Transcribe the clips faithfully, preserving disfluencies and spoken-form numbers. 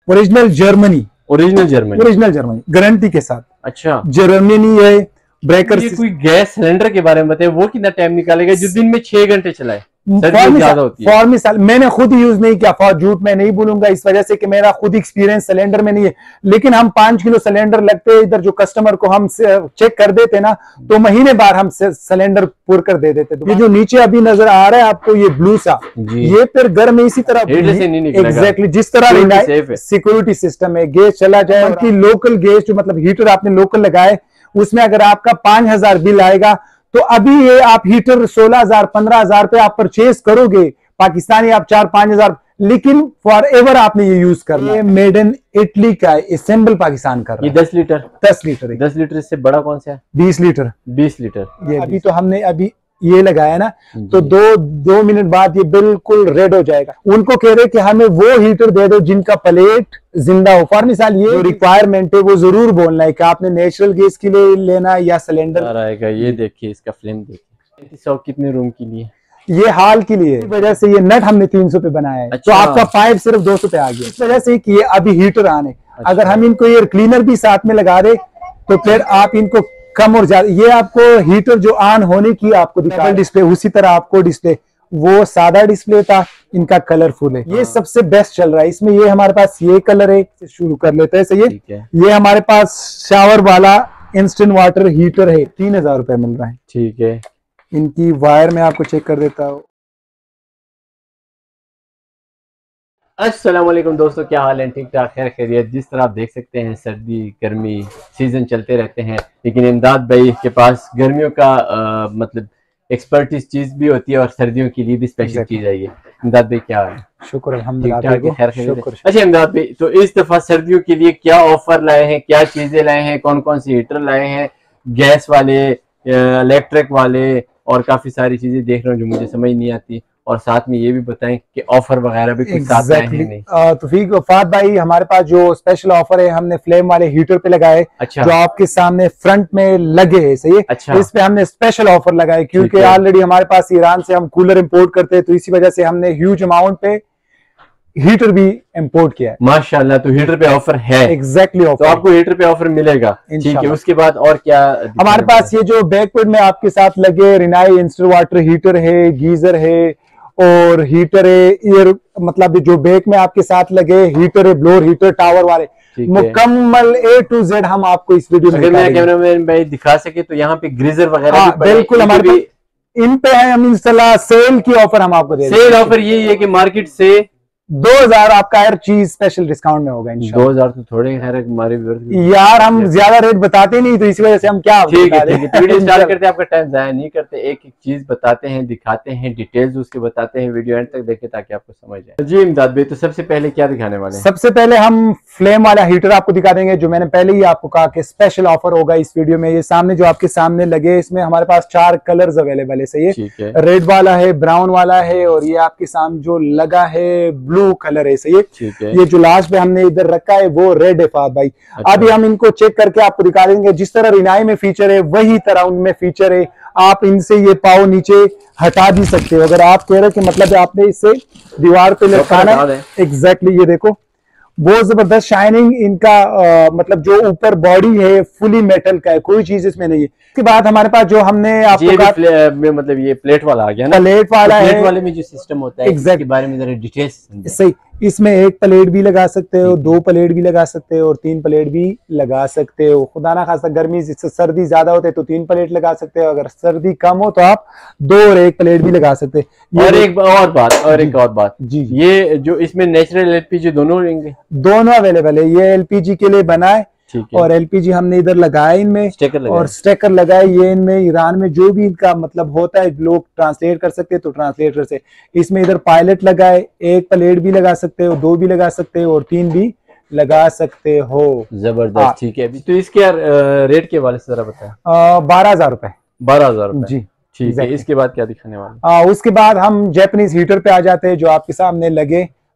Original Germany, original Germany, original Germany guarantee के साथ। अच्छा, जर्मनी है। ब्रेकर ये कोई गैस सिलेंडर के बारे में बताए, वो कितना टाइम निकालेगा जो दिन में छह घंटे चलाए? ज्यादा होती है। फॉर मैंने खुद यूज नहीं किया, फॉर झूठ मैं नहीं बोलूंगा, इस वजह से कि मेरा खुद एक्सपीरियंस सिलेंडर में नहीं है। लेकिन हम पांच किलो सिलेंडर लगते हैं इधर, जो कस्टमर को हम चेक कर देते ना, तो महीने बार हम सिलेंडर पूर कर दे देते। ये जो नीचे अभी नजर आ रहा है आपको, ये ब्लू सा, ये फिर घर में इसी तरह एग्जैक्टली जिस तरह सिक्योरिटी सिस्टम है, गैस चला जाए कि लोकल गैस जो मतलब हीटर आपने लोकल लगाए, उसमें अगर आपका पांच हजार बिल आएगा, तो अभी ये आप हीटर सोलह हजार पंद्रह हजार पे आप परचेज करोगे पाकिस्तानी, आप चार पांच हजार, लेकिन फॉर एवर आपने ये यूज करना है। मेड इन इटली का है, असेंबल पाकिस्तान कर रहा है। ये दस लीटर दस लीटर दस लीटर से बड़ा कौन सा है? बीस लीटर बीस लीटर। ये अभी तो हमने अभी ये लगाया ना, तो दो दो मिनट बाद ये बिल्कुल रेड हो जाएगा। उनको कह रहे कि हमें वो हीटर दे दो जिनका प्लेट जिंदा हो। फॉर मिसाल ये रिक्वायरमेंट है वो जरूर बोलना है कि आपने नेचुरल गैस के लिए लेना है या सिलेंडर आएगा। ये देखिए इसका फ्लेम देखिए, सौ कितने रूम के लिए? ये हाल के लिए, इस वजह से ये नट हमने तीन सौ पे बनाया है। अच्छा। तो आपका पाइप सिर्फ दो सौ पे आ गया, इस वजह से कि ये अभी हीटर आने। अच्छा। अगर हम इनको एयर क्लीनर भी साथ में लगा दे तो फिर आप इनको कम और ज्यादा, ये आपको हीटर जो ऑन होने की आपको दिखा डिस्प्ले, उसी तरह आपको डिस्प्ले, वो सादा डिस्प्ले था, इनका कलरफुल है। ये सबसे बेस्ट चल रहा है। इसमें ये हमारे पास ये कलर है, शुरू कर लेते हैं। सही है। ये हमारे पास शावर वाला इंस्टेंट वाटर हीटर है, तीन हजार रुपए मिल रहा है। ठीक है। इनकी वायर में आपको चेक कर देता हूँ। अस्सलाम वालेकुम दोस्तों, क्या हाल है? ठीक ठाक, खैर खैरियत। जिस तरह आप देख सकते हैं सर्दी गर्मी सीजन चलते रहते हैं, लेकिन इमदाद भाई के पास गर्मियों का आ, मतलब एक्सपर्टीज चीज भी होती है और सर्दियों के लिए भी स्पेशल चीज आई है। इमदाद भाई क्या है? शुक्र अल्हम्दुलिल्लाह, खैर खैरियत। अच्छा इमदाद भाई, तो इस दफा सर्दियों के लिए क्या ऑफर लाए हैं, क्या चीजें लाए हैं, कौन कौन सी हीटर लाए हैं, गैस वाले, इलेक्ट्रिक वाले, और काफी सारी चीजें देख रहा हूँ जो मुझे समझ नहीं आती, और साथ में ये भी बताएं कि ऑफर वगैरह भी कुछ साथ में है नहीं। तौफीक वफात भाई, हमारे पास जो स्पेशल ऑफर है हमने फ्लेम वाले हीटर पे लगाए। अच्छा। जो आपके सामने फ्रंट में लगे है। सही है। अच्छा। इस पे हमने स्पेशल ऑफर लगाए क्योंकि ऑलरेडी हमारे पास ईरान से हम कूलर इंपोर्ट करते हैं, तो इसी वजह से हमने ह्यूज अमाउंट पे हीटर भी इंपोर्ट किया है। माशाल्लाह, तो हीटर पे ऑफर है। एग्जैक्टली ऑफर, तो आपको हीटर पे ऑफर मिलेगा। ठीक है। उसके बाद और क्या हमारे पास? ये जो बैकवर्ड में आपके साथ लगे रिनाई इंस्टेंट वाटर हीटर है, गीजर है और हीटर है। ईयर मतलब जो बैक में आपके साथ लगे हीटर है, ब्लोअर हीटर टावर वाले, मुकम्मल ए टू जेड हम आपको इस वीडियो में दिखाएंगे। कैमरामैन भाई दिखा सके तो यहाँ पे ग्रीजर वगैरह बिल्कुल हमारे भी इन पे है। हम इंशाल्लाह सेल की ऑफर हम आपको दे, सेल ऑफर यही है कि मार्केट से दो हजार आपका हर चीज स्पेशल डिस्काउंट में होगा। दो हजार तो थोड़े खैर हमारे यार हम ज्यादा रेट बताते नहीं, तो इसी वजह से हम क्या ठीक है वीडियो स्टार्ट करते हैं, आपका टाइम जाया नहीं करते, एक एक चीज बताते हैं, दिखाते हैं, डिटेल्स उसके बताते हैं। वीडियो एंड तक देखें ताकि आपको समझ आए। जी इमदाद भाई, तो सबसे पहले क्या दिखाने वाले हैं? सबसे पहले हम फ्लेम वाला हीटर आपको दिखा देंगे, जो मैंने पहले ही आपको कहा कि स्पेशल ऑफर होगा इस वीडियो में। ये सामने जो आपके सामने लगे, इसमें हमारे पास चार कलर्स अवेलेबल है। सही है। रेड वाला है, ब्राउन वाला है, और ये आपके सामने जो लगा है ब्लू कलर है। सही है। ये जो लास्ट पे हमने इधर रखा है वो रेड है फाद भाई। अच्छा। अभी हम इनको चेक करके आपको दिखा देंगे। जिस तरह रिनाई में फीचर है वही तरह उनमें फीचर है। आप इनसे ये पाव नीचे हटा भी सकते हो अगर आप कह रहे हो कि मतलब आपने इससे दीवार पे लटकाना है। एग्जैक्टली ये देखो, बहुत जबरदस्त शाइनिंग इनका, आ, मतलब जो ऊपर बॉडी है फुली मेटल का है, कोई चीज इसमें नहीं है। उसके बाद हमारे पास जो हमने आपको कहा, प्ले, मतलब ये प्लेट वाला आ गया ना, प्लेट वाला तो है। प्लेट वाले में जो सिस्टम होता है इसके बारे में जरा डिटेल्स। सही, इसमें एक प्लेट भी लगा सकते हो, दो प्लेट भी लगा सकते हो और तीन प्लेट भी लगा सकते हो। खुदा ना खासा गर्मी से सर्दी ज्यादा होते तो तीन प्लेट लगा सकते हो, अगर सर्दी कम हो तो आप दो और एक प्लेट भी लगा सकते हैं। और एक और बात और एक और बात जी, ये जो इसमें नेचुरल एलपीजी दोनों रहेंगे? दोनों अवेलेबल है। ये एलपीजी के लिए बना है और एलपीजी हमने इधर लगाया इनमें, स्टेकर और स्टेकर लगाए। ये इनमें ईरान में जो भी इनका मतलब होता है लोग ट्रांसलेट कर सकते हैं तो ट्रांसलेट कर सकते। इसमें इधर पायलट लगाए, एक प्लेट भी लगा सकते हो, दो भी लगा सकते हो और तीन भी लगा सकते हो। जबरदस्त। ठीक है। तो इसके रेट के वाले से जरा बताएं। बारह हजार रुपए बारह हजार जी। ठीक है। इसके बाद क्या दिखाने वाले? आ, उसके बाद हम जैपनीज हीटर पे आ जाते हैं, जो आपके सामने लगे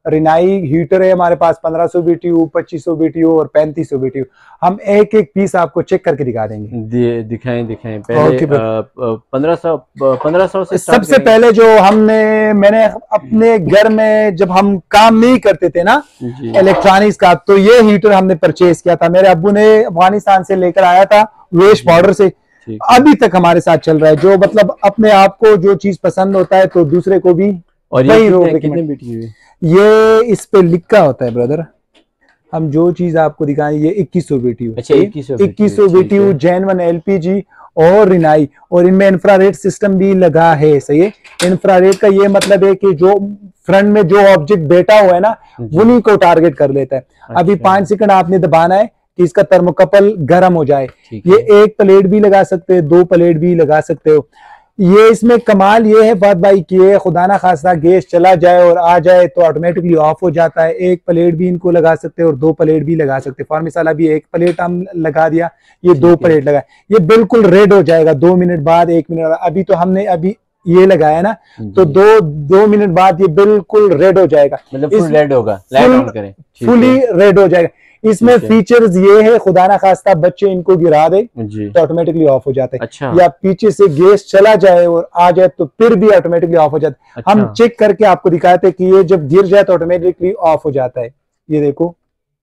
रिनाई हीटर है हमारे पास पंद्रह सौ बीटीयू, पच्चीस सौ बीटीयू और पैंतीस सौ बीटीयू। हम एक एक पीस आपको चेक करके दिखा देंगे। दिखाएं दिखाएं पहले पंद्रह सौ पंद्रह सौ से सबसे पहले जो हमने मैंने अपने घर में जब हम काम नहीं करते थे ना इलेक्ट्रॉनिक्स का, तो ये हीटर हमने परचेज किया था। मेरे अब्बू ने अफगानिस्तान से लेकर आया था वेस्ट पाउडर से, अभी तक हमारे साथ चल रहा है। जो मतलब अपने आप को जो चीज पसंद होता है तो दूसरे को भी। और ये कितने, कितने बीटीयू है? ये इस पे लिखा होता है ब्रदर, हम जो चीज आपको दिखाएं ये इक्कीस सौ बीटीयू। अच्छा, इक्कीस सौ बीटीयू जेनवन एलपीजी और रिनाई, और इनमें इंफ्रारेड सिस्टम भी लगा है। सही है, इंफ्रारेड का ये मतलब है कि जो फ्रंट में जो ऑब्जेक्ट बैठा हुआ है ना उन्हीं को टारगेट कर लेता है। अच्छा। अभी पांच सेकंड आपने दबाना है कि इसका थर्मोकपल गर्म हो जाए। ये एक प्लेट भी लगा सकते हो, दो प्लेट भी लगा सकते हो। ये इसमें कमाल ये है बात भाई कि ये खुदा ना खास्ता गैस चला जाए और आ जाए तो ऑटोमेटिकली ऑफ हो जाता है। एक प्लेट भी इनको लगा सकते हैं और दो प्लेट भी लगा सकते हैं। फॉर मिसाल अभी एक प्लेट हम लगा दिया, ये दो प्लेट लगा, ये बिल्कुल रेड हो जाएगा दो मिनट बाद, एक मिनट बाद। अभी तो हमने अभी ये लगाया ना, तो दो दो मिनट बाद ये बिल्कुल रेड हो जाएगा, मतलब फुल रेड होगा। लाइट ऑन करें, फुली रेड हो जाएगा। इसमें फीचर्स ये है खुदा ना खास्ता बच्चे इनको गिरा दे तो ऑटोमेटिकली ऑफ हो जाता है। अच्छा। या पीछे से गैस चला जाए और आ जाए तो फिर भी ऑटोमेटिकली ऑफ हो जाता है। अच्छा। हम चेक करके आपको दिखाते हैं कि ये जब गिर जाए तो ऑटोमेटिकली ऑफ हो जाता है। ये देखो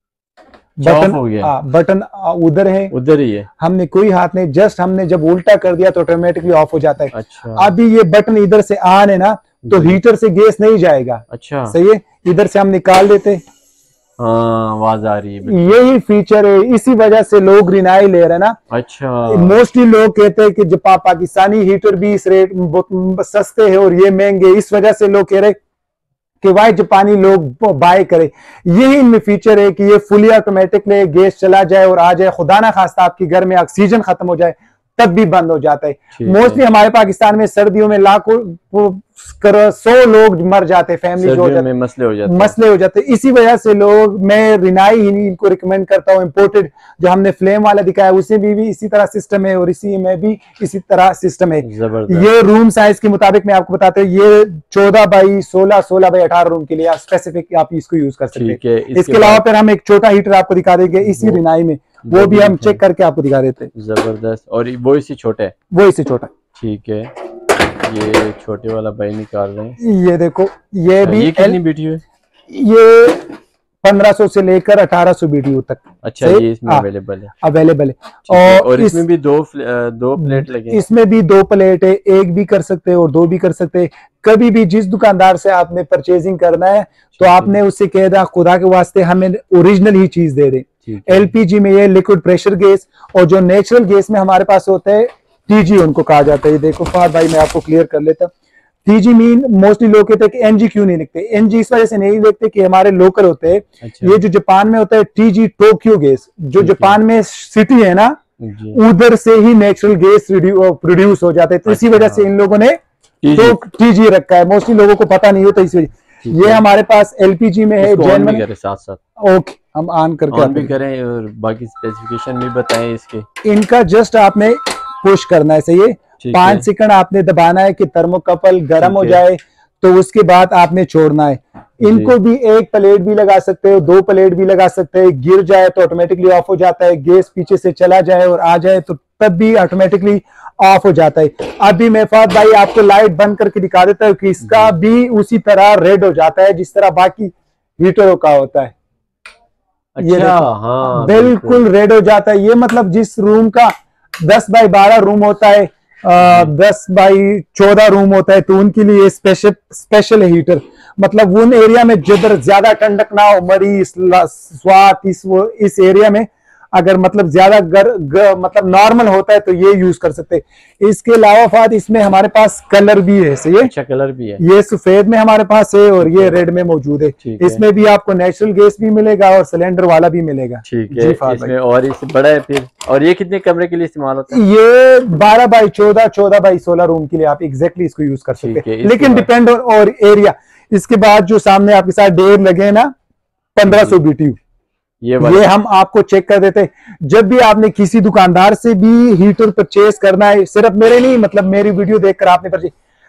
बटन हो गया। आ, बटन उधर है, उधर ही है, हमने कोई हाथ नहीं, जस्ट हमने जब उल्टा कर दिया तो ऑटोमेटिकली ऑफ हो जाता है। अच्छा। अभी ये बटन इधर से ऑन है ना तो हीटर से गैस नहीं जाएगा। अच्छा, सही है, इधर से हम निकाल देते। हाँ, आवाज आ रही है। यही फीचर है, इसी वजह से लोग रिनाई ले रहे हैं ना। अच्छा। मोस्टली लोग कहते हैं कि जो पाकिस्तानी हीटर भी इस रेट सस्ते हैं और ये महंगे, इस वजह से लोग कह रहे कि भाई जापानी लोग बाय करे। यही इनमें फीचर है कि ये फुली ऑटोमेटिक ले, गैस चला जाए और आ जाए, खुदा ना खास्ता आपके घर में ऑक्सीजन खत्म हो जाए तब भी बंद हो जाता है। मोस्टली हमारे पाकिस्तान में सर्दियों में लाखों सौ लोग मर जाते हैं, फैमिली हो जाते, मसले हो जाते मसले हो जाते हैं। इसी वजह से लोग, मैं रिनाई ही इनको रिकमेंड करता हूँ। इम्पोर्टेड जो हमने फ्लेम वाला दिखाया उसमें भी, भी इसी तरह सिस्टम है और इसी में भी इसी तरह सिस्टम है। ये रूम साइज के मुताबिक मैं आपको बताता हूँ, ये चौदह बाई सोलह सोलह बाई अठारह रूम के लिए स्पेसिफिक आप इसको यूज कर सकते हैं। इसके अलावा फिर हम एक छोटा हीटर आपको दिखा देंगे इसी रिनाई में, वो भी हम चेक करके आपको दिखा देते हैं। जबरदस्त। और वो इसी छोटा है, वो इसी छोटा। ठीक है, ये छोटे वाला भाई निकाल रहे हैं। ये देखो, ये भी ये कितनी बीटीयू है? ये पंद्रह सौ से लेकर अठारह सौ बीटीयू तक। अच्छा, ये इसमें अवेलेबल है? अवेलेबल है। और, और इसमें इस, भी दो दो प्लेट लगे। इसमें भी दो प्लेट है, एक भी कर सकते हैं और दो भी कर सकते हैं। कभी भी जिस दुकानदार से आपने परचेजिंग करना है तो आपने उससे कह दिया खुदा के वास्ते हमें ओरिजिनल ही चीज दे दे। एलपीजी में ये लिक्विड प्रेशर गैस, और जो नेचुरल गैस में हमारे पास होता है टीजी उनको कहा जाता है। ये देखो फाद भाई, मैं आपको क्लियर कर लेता हूँ। टीजी मीन मोस्टली लोग कहते हैं कि एनजी क्यों नहीं लिखते, एनजी इस वजह से नहीं लिखते कि हमारे लोकल होते हैं। अच्छा। ये जो जापान में होता है टीजी टोक्यो गैस, जो जापान में सिटी है ना उधर से ही नेचुरल गैस प्रोड्यूस हो जाते हैं, तो इसी वजह से इन लोगों ने टीजी रखा है। मोस्टली लोगों को पता नहीं होता, इस वजह। ये हमारे पास एलपीजी में है, जेनवन। साथ साथ ओके, हम ऑन करके ऑन भी करें और बाकी स्पेसिफिकेशन भी बताएं इसके। इनका जस्ट आपने पुश करना है, सही है, पांच सेकंड आपने दबाना है कि थर्मोकपल गर्म हो जाए, तो उसके बाद आपने छोड़ना है। इनको भी एक प्लेट भी लगा सकते हो, दो प्लेट भी लगा सकते हैं। गिर जाए तो ऑटोमेटिकली ऑफ हो जाता है, गैस पीछे से चला जाए और आ जाए तो तब भी ऑटोमेटिकली ऑफ हो जाता है। अभी मैं फाद भाई आपको लाइट बंद करके दिखा देता हूँ कि इसका भी उसी तरह रेड हो जाता है जिस तरह बाकी हीटरों का होता है। अच्छा, ये हाँ, बिल्कुल रेड हो जाता है। ये मतलब जिस रूम का दस बाई बारह रूम होता है, आ, दस बाई चौदह रूम होता है, तो उनके लिए स्पेशल स्पेशल हीटर, मतलब उन एरिया में जिधर ज्यादा ठंडक ना हो, मरीज स्वात इस वो इस एरिया में अगर मतलब ज्यादा गर, गर मतलब नॉर्मल होता है तो ये यूज कर सकते हैं। इसके अलावा फाद इसमें हमारे पास कलर भी है, सही है। अच्छा, कलर भी है। ये सफेद में हमारे पास है और ये रेड में मौजूद है। इसमें भी आपको नेचुरल गैस भी मिलेगा और सिलेंडर वाला भी मिलेगा। ठीक है, इसमें और इससे बड़ा है फिर। और ये कितने कमरे के लिए इस्तेमाल होता है? ये बारह बाई चौदह चौदह बाई सोलह रूम के लिए आप एग्जैक्टली इसको यूज कर सकते हैं, लेकिन डिपेंड और एरिया। इसके बाद जो सामने आपके साथ डेर लगे ना पंद्रह सौ बीटीयू, ये, ये हम आपको चेक कर देते हैं। जब भी आपने किसी दुकानदार से भी हीटर परचेज करना है, सिर्फ मेरे नहीं, मतलब मेरी वीडियो देखकर आपने परचेज,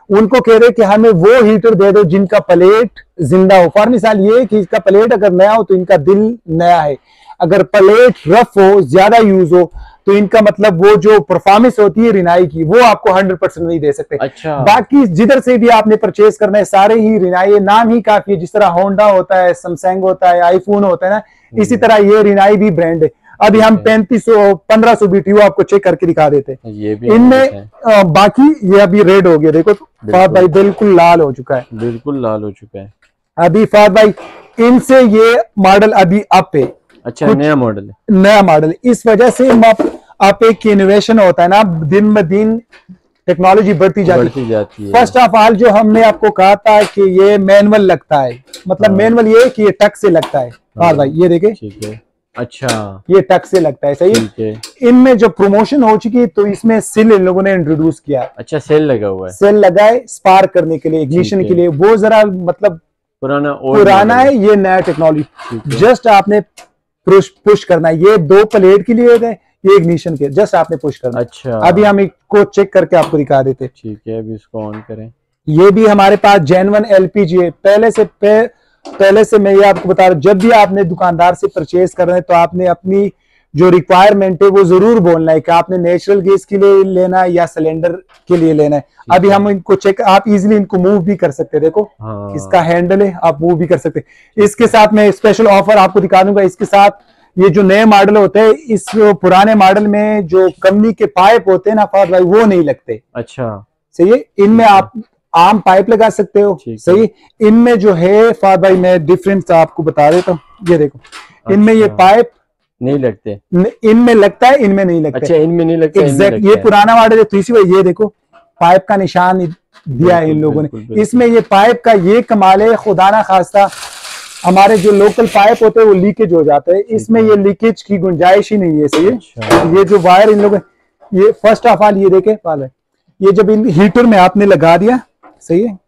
उनको कह रहे कि हमें वो हीटर दे दो जिनका प्लेट जिंदा हो। फॉर मिसाल ये कि इसका प्लेट अगर नया हो तो इनका दिल नया है, अगर प्लेट रफ हो, ज्यादा यूज हो, तो इनका मतलब वो जो परफॉर्मेंस होती है रिनाई की वो आपको हंड्रेड परसेंट नहीं दे सकते। अच्छा। बाकी जिधर से भी आपने परचेज करना है सारे ही रिनाई, नाम ही काफी है, जिस तरह होंडा होता है, सैमसंग होता है, आईफोन होता है ना, इसी तरह ये रिनाई भी ब्रांड है। अभी हम पैंतीस सौ पंद्रह सौ बीटीयू आपको चेक करके दिखा देते हैं। ये भी इनमें बाकी ये अभी रेड हो गया, देखो फहद भाई बिल्कुल लाल हो चुका है, बिल्कुल लाल हो चुका है अभी फहद भाई। इनसे ये मॉडल अभी अप है। अच्छा, नया मॉडल है, नया मॉडल। इस वजह से आप एक इनोवेशन होता है ना, दिन ब दिन टेक्नोलॉजी बढ़ती जाती, बढ़ती जाती है। फर्स्ट ऑफ ऑल जो हमने आपको कहा था कि ये मैनुअल लगता है, मतलब मैनुअल ये है कि ये टक से लगता है। हाँ भाई ये देखे, ठीक है। अच्छा, ये टक से लगता है, सही है। इनमें जो प्रमोशन हो चुकी है तो इसमें सेल इन लोगों ने इंट्रोड्यूस किया। अच्छा, सेल लगा हुआ है, सेल लगा है स्पार्क करने के लिए, इग्निशन के लिए। वो जरा मतलब पुराना पुराना है, ये नया टेक्नोलॉजी। जस्ट आपने पुश पुश करना है, ये दो प्लेट के लिए है, ये इग्निशन के, जस्ट आपने पुश करना। अच्छा, अभी हम इसको चेक करके आपको दिखा देते। ठीक है, अभी इसको ऑन करें। ये भी हमारे पास जेन्युइन एलपीजी है। पहले से पे, पहले से मैं ये आपको बता रहा हूँ, जब भी आपने दुकानदार से परचेज कर रहे हैं तो आपने अपनी जो रिक्वायरमेंट है वो जरूर बोलना है कि आपने नेचुरल गैस के लिए लेना है या सिलेंडर के लिए लेना है। अभी हम इनको चेक, आप इजीली इनको मूव भी कर सकते हैं, देखो हाँ। इसका हैंडल है, आप मूव भी कर सकते हैं। इसके साथ मैं स्पेशल ऑफर आपको दिखा दूंगा। इसके साथ ये जो नए मॉडल होते हैं, इस पुराने मॉडल में जो कंपनी के पाइप होते हैं ना फहद भाई, वो नहीं लगते। अच्छा, सही है। इनमें आप आम पाइप लगा सकते हो, सही। इनमें जो है फहद भाई मैं डिफरेंस आपको बता देता हूँ, ये देखो। अच्छा। इनमें ये पाइप नहीं लगते, इनमें लगता है, इनमें नहीं लगता। अच्छा, इनमें नहीं लगता, एग्जैक्ट। ये पुराना मॉडल है तो इसी वजह, ये देखो पाइप का निशान दिया है इन लोगों ने। इसमें ये पाइप का ये कमाल है, खुदा ना खास्ता हमारे जो लोकल पाइप होते हैं वो लीकेज हो जाते हैं, इसमें ये लीकेज की गुंजाइश ही नहीं है, सही है। अच्छा। ये जो वायर इन लोगों, ये फर्स्ट ऑफ ऑल ये देखे पाले, ये जब इन हीटर में आपने लगा दिया, सही है,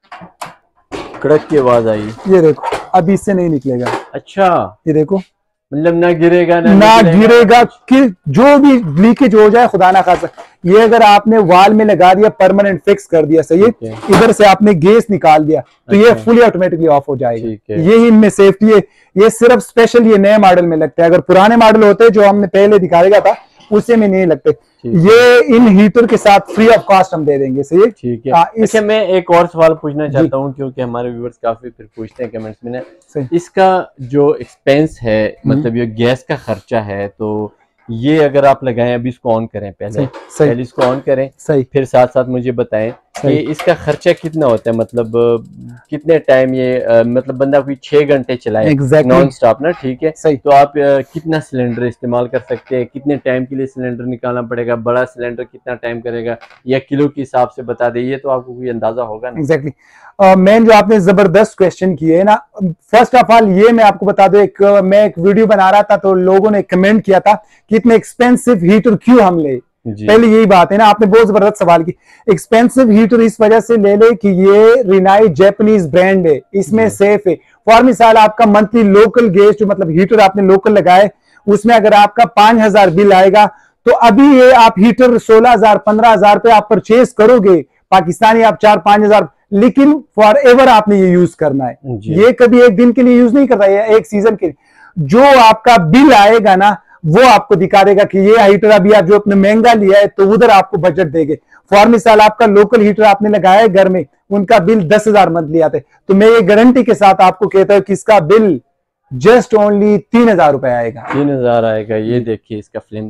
कड़क की आवाज आई, ये देखो अब इससे नहीं निकलेगा। अच्छा, ये देखो, मतलब ना गिरेगा ना, ना गिरेगा कि जो भी लीकेज हो जाए खुदा ना खासा। ये अगर आपने वाल में लगा दिया, परमानेंट फिक्स कर दिया, सही है, इधर से आपने गैस निकाल दिया तो ये फुली ऑटोमेटिकली ऑफ हो जाएगा। ये इनमें सेफ्टी है। ये सिर्फ स्पेशल ये नए मॉडल में लगता है, अगर पुराने मॉडल होते जो हमने पहले दिखाएगा था उससे में नहीं लगते। ये इन हीटर के साथ फ्री ऑफ कॉस्ट हम दे देंगे, सही है। ठीक है। आ, इस... अच्छा, मैं एक और सवाल पूछना चाहता हूँ क्योंकि हमारे व्यूअर्स काफी फिर पूछते हैं कमेंट्स में, इसका जो एक्सपेंस है, मतलब ये गैस का खर्चा है, तो ये अगर आप लगाएं, अभी इसको ऑन करें, पहले सही, सही। पहले इसको ऑन करें, सही, फिर साथ साथ मुझे बताएं कि इसका खर्चा कितना होता है, मतलब कितने टाइम ये आ, मतलब बंदा कोई छह घंटे चलाए exactly. नॉन स्टॉप ना, ठीक है, सही। तो आप आ, कितना सिलेंडर इस्तेमाल कर सकते हैं, कितने टाइम के लिए सिलेंडर निकालना पड़ेगा, बड़ा सिलेंडर कितना टाइम करेगा, या किलो के हिसाब से बता दें, ये तो आपको कोई अंदाजा होगा ना। एग्जैक्टली। मेन जो आपने जबरदस्त क्वेश्चन किए है ना, फर्स्ट ऑफ ऑल ये मैं आपको बता दूं, एक मैं एक वीडियो बना रहा था तो लोगों ने कमेंट किया था कि इतने एक्सपेंसिव हीटर क्यों हम ले। पहले यही बात है ना, आपने बहुत जबरदस्त सवाल की। एक्सपेंसिव हीटर इस वजह से ले ले कि ये रिनाई जापानीज ब्रांड है, इसमें सेफ है। फॉर मिसाल आपका मंथली लोकल गैस जो मतलब हीटर आपने लोकल लगाए, उसमें अगर आपका पांच हजार बिल आएगा तो अभी ये आप हीटर सोलह हजार पंद्रह हजार पे आप परचेज करोगे पाकिस्तानी, आप चार पांच हजार, लेकिन फॉर एवर आपने ये यूज करना है। ये कभी एक दिन के लिए यूज नहीं करना है, एक सीजन के लिए। जो आपका बिल आएगा ना वो आपको दिखा देगा कि ये हीटर अभी आप जो अपने महंगा लिया है तो उधर आपको बजट देंगे। फॉर मिसाल आपका लोकल हीटर आपने लगाया है घर में, उनका बिल दस हजार मंथली आता है, तो मैं ये गारंटी के साथ आपको कहता हूं कि इसका बिल जस्ट ओनली तीन हजार रुपए आएगा। तीन हजार आएगा। ये देखिए इसका फ्लेम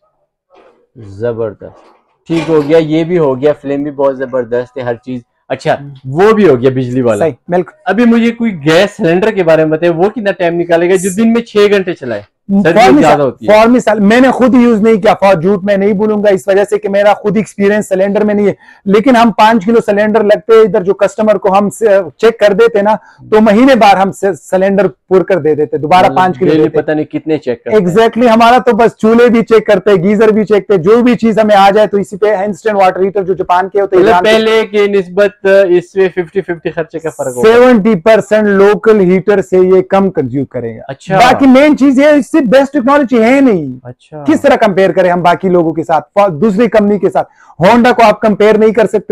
देखिए, जबरदस्त। ठीक हो गया, ये भी हो गया, फ्लेम भी बहुत जबरदस्त है, हर चीज। अच्छा, वो भी हो गया बिजली वाला। सही, बिल्कुल। अभी मुझे कोई गैस सिलेंडर के बारे में बताए, वो कितना टाइम निकालेगा जो दिन में छह घंटे चलाए? ज्यादा होती है। फॉर मिसाल मैंने खुद यूज नहीं किया, फॉर झूठ मैं नहीं बोलूंगा, इस वजह से कि मेरा खुद एक्सपीरियंस सिलेंडर में नहीं है, लेकिन हम पांच किलो सिलेंडर लगते हैं इधर, जो कस्टमर को हम चेक कर देते ना तो महीने बार हम सिलेंडर पूर कर दे देते, दोबारा पांच किलो। पता नहीं कितने चेक करते। एग्जैक्टली, हमारा तो बस चूल्हे भी चेक करते हैं, गीजर भी चेक करते, जो भी चीज हमें आ जाए तो इसी पे इंस्टेंट वाटर हीटर जो जापान के होते हैं, पहले की निस्बत इसमें फिफ्टी फिफ्टी खर्चे का फर्क होगा। सेवेंटी परसेंट लोकल हीटर से ये कम कंज्यूम करेगा। अच्छा, बाकी मेन चीज ये, इससे बेस्ट टेक्नोलॉजी है नहीं। अच्छा, किस तरह कंपेयर करें हम बाकी लोगों के साथ, दूसरी कंपनी के साथ? होंडा को आप कंपेयर नहीं कर सकते,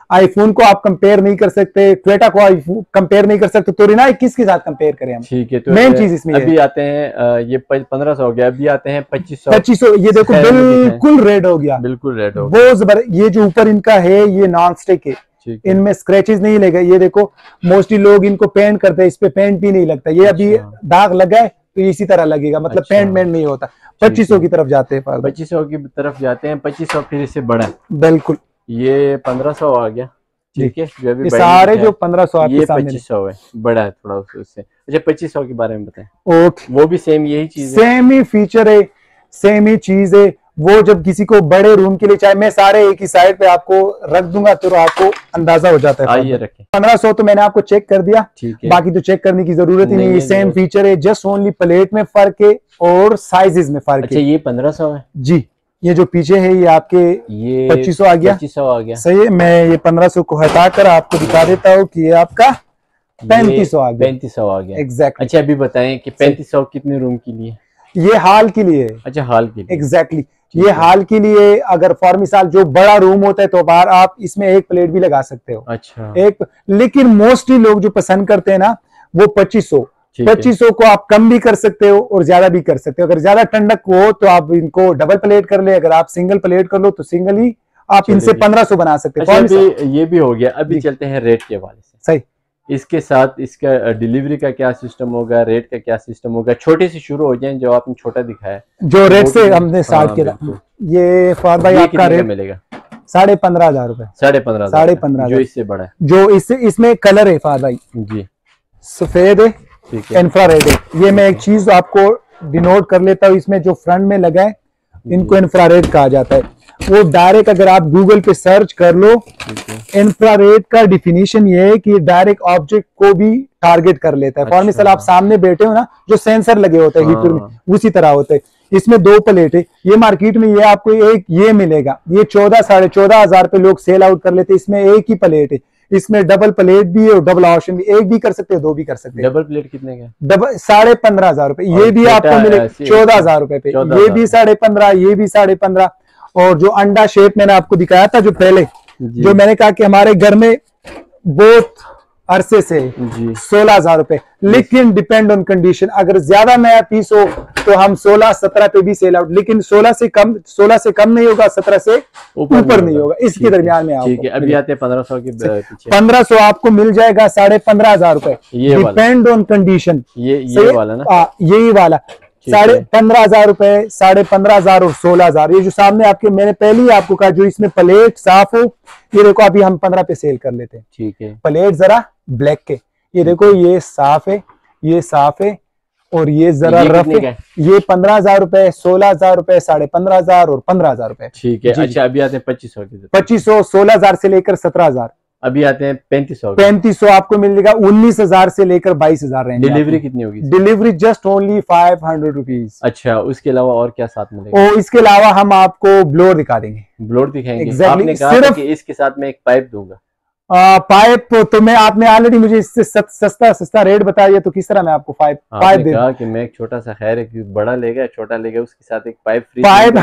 आईफोन को आप कंपेयर नहीं कर सकते, टोयोटा को कंपेयर नहीं कर सकते, तो रिनाई किसके साथ कंपेयर करें हम? ठीक है, तो मेन चीज इसमें अभी आते हैं ये पंद्रह सौ हो गया, अभी आते हैं पच्चीस सौ। पच्चीस सौ ये देखो बिल्कुल रेड हो गया, बिल्कुल रेड हो गया, वो जबर। ये जो ऊपर इनका है ये नॉन स्टिक है, इनमें स्क्रैचेस नहीं लगे। ये देखो मोस्टली लोग इनको पेंट करते हैं, इस पे पेंट भी नहीं लगता। ये अभी दाग लगा है तो इसी तरह लगेगा, मतलब अच्छा। पेंट मेंट नहीं होता। पच्चीस सौ की तरफ जाते हैं, पच्चीस सौ की तरफ जाते हैं, पच्चीस सौ फिर इससे बड़ा। बिल्कुल, ये पंद्रह सौ आ गया, ठीक है। जो अभी सारे जो पंद्रह सौ ये पच्चीस सौ है, बड़ा है थोड़ा उससे। अच्छा, पच्चीस सौ के बारे में बताएं। ओके, वो भी सेम यही चीज है, सेम ही फीचर है, सेम ही चीज है। वो जब किसी को बड़े रूम के लिए, चाहे मैं सारे एक ही साइड पे आपको रख दूंगा तो आपको अंदाजा हो जाता है। आइए रखें। पंद्रह सौ तो मैंने आपको चेक कर दिया, ठीक है, बाकी तो चेक करने की जरूरत ही नहीं, नहीं, सेम फीचर है, जस्ट ओनली प्लेट में फर्क है और साइजेस में फर्क है। अच्छा, ये पंद्रह सौ है जी। ये जो पीछे है ये आपके ये पच्चीस सौ आ गया, पच्चीस सौ आ गया, सही है। मैं ये पंद्रह सौ को हटाकर आपको दिखा देता हूँ कि ये आपका पैंतीस सौ आ गया, पैंतीस सौ आ गया, एग्जैक्टली। अच्छा, अभी बताएं कि पैंतीस सौ कितने रूम के लिए? ये हाल के लिए। अच्छा, हाल के लिए, एग्जैक्टली exactly. ये हाल के लिए। अगर फॉर मिसाल जो बड़ा रूम होता है तो बाहर आप इसमें एक प्लेट भी लगा सकते हो। अच्छा, एक, लेकिन मोस्टली लोग जो पसंद करते हैं ना वो पच्चीस सौ पच्चीस सौ को आप कम भी कर सकते हो और ज्यादा भी कर सकते हो। अगर ज्यादा ठंडक हो तो आप इनको डबल प्लेट कर ले, अगर आप सिंगल प्लेट कर लो तो सिंगल ही आप इनसे पंद्रह सौ बना सकते हो। अच्छा, ये भी हो गया। अभी चलते हैं रेट के हवाले से। सही, इसके साथ इसका डिलीवरी का क्या सिस्टम होगा, रेट का क्या सिस्टम होगा? छोटे से शुरू हो जाए, जो आपने छोटा दिखाया, जो रेट से हमने स्टार्ट किया। ये फॉर भाई आपका रेट मिलेगा साढ़े पंद्रह हजार रुपए, साढ़े पंद्रह साढ़े पंद्रह जो इससे बड़ा है, जो इससे इसमें कलर है फार भाई जी, सफेद है, इंफ्रारेड है। ये मैं एक चीज आपको डिनोट कर लेता हूँ, इसमें जो फ्रंट में लगा है इनको इंफ्रारेड कहा जाता है। वो डायरेक्ट अगर आप गूगल पे सर्च कर लो, इंफ्रारेड का डिफिनीशन ये है कि डायरेक्ट ऑब्जेक्ट को भी टारगेट कर लेता है। फॉर अच्छा। मिसाल आप सामने बैठे हो ना, जो सेंसर लगे होते हैं हीटर में, उसी तरह होते हैं। इसमें दो प्लेट है। ये मार्केट में ये आपको एक ये मिलेगा, ये चौदह साढ़े चौदह हजार पे लोग सेल आउट कर लेते हैं। इसमें एक ही प्लेट है, इसमें डबल प्लेट भी है और डबल ऑप्शन भी, एक भी कर सकते हो, दो भी कर सकते हैं। डबल प्लेट कितने का? डबल साढ़े पंद्रह हजार रुपए। ये भी आपको मिलेगा चौदह हजार रुपए पे, ये भी साढ़े पंद्रह, ये भी साढ़े पंद्रह। और जो अंडा शेप मैंने आपको दिखाया था जो पहले, जो मैंने कहा कि हमारे घर में बहुत अरसे से सोलह हजार रुपए, लेकिन डिपेंड ऑन कंडीशन। अगर ज्यादा नया पीस हो तो हम सोलह सत्रह पे भी सेल आउट, लेकिन सोलह से कम सोलह से कम नहीं होगा, सत्रह से ऊपर नहीं होगा, इसके दरमियान में आपको। अभी आते हैं पंद्रह सौ के पीछे। पंद्रह सौ आपको मिल जाएगा साढ़े पंद्रह हजार रुपए, डिपेंड ऑन कंडीशन। ये ये वाला ना, यही वाला साढ़े पंद्रह हजार रुपए, साढ़े पंद्रह हजार और सोलह हजार। ये जो सामने आपके मैंने पहले ही आपको कहा, जो इसमें प्लेट साफ हो, ये देखो अभी हम पंद्रह पे सेल कर लेते हैं। ठीक है, प्लेट जरा ब्लैक के, ये देखो ये साफ है, ये साफ है और ये जरा रफ है। ये पंद्रह हजार रुपए, सोलह हजार रुपए, साढ़े पंद्रह हजार और पंद्रह हजार रुपए। ठीक है। अच्छा, अभी आते हैं पच्चीस सौ की। पच्चीस सौ सोलह हजार से लेकर सत्रह हजार। अभी आते हैं पैंतीस सौ। पैंतीस सौ आपको मिलेगा उन्नीस हजार से लेकर बाईस हजार रहेंगे। डिलीवरी कितनी होगी? Delivery just only five hundred rupees. अच्छा, उसके अलावा और क्या साथ मिलेगा? और इसके अलावा हम आपको ब्लोर दिखा देंगे। ब्लोर दिखाएंगे? exactly, आपने कहा सिर्फ कि इसके साथ में एक पाइप दूंगा। आ, पाइप तो मैं आपने ऑलरेडी मुझे इससे सस्ता सस्ता रेट बताया, तो किस तरह मैं आपको पाइप पाइप दे कहा कि मैं एक छोटा सा, खैर एक बड़ा लेगा छोटा लेगा, उसके साथ एक पाइप फ्री। पाइप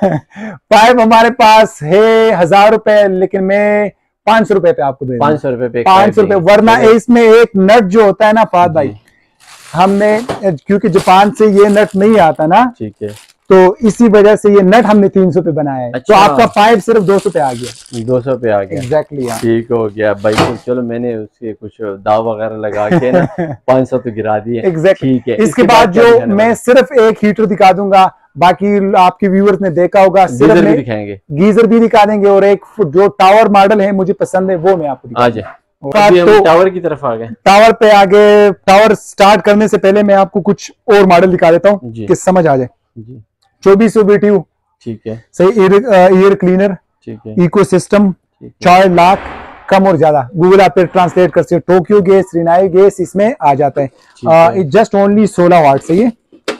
पाइप हमारे पास है हजार रुपए, लेकिन मैं पांच सौ रुपए पे आपको दे पांच सौ रुपए पे पांच सौ रुपए। वरना इसमें एक नट जो होता है ना फाद भाई, हमने क्योंकि जापान से ये नट नहीं आता ना, ठीक है, तो इसी वजह से ये नट हमने तीन सौ पे बनाया है। अच्छा। तो आपका पाइप सिर्फ दो सौ पे आ गया। दो सौ पे आ गया, एग्जैक्टली exactly, ठीक हो गया भाई। तो चलो मैंने उसके कुछ दाव वगैरह लगा के ना पाँच सौ तो गिरा दिए। एग्जैक्टली ठीक है। इसके बाद जो मैं सिर्फ एक हीटर दिखा दूंगा, बाकी आपके व्यूअर्स ने देखा होगा, सिर्फ गीजर भी दिखाएंगे, गीजर भी दिखा देंगे, और एक जो टावर मॉडल है मुझे पसंद है वो मैं आपको दिखा दूंगा। तो टावर की तरफ आ गए। टावर पे आगे, टावर स्टार्ट करने से पहले मैं आपको कुछ और मॉडल दिखा देता हूँ कि समझ आ जाए। चौबीस सौ बी टी यू, ठीक है, सही। एयर क्लीनर, ठीक है, इको सिस्टम, चार लाख कम और ज्यादा। गूगल आप पे ट्रांसलेट कर सकते हो, टोक्यो गैस, रिनाई गैस इसमें आ जाता है। जस्ट ओनली सोलह वाट से ये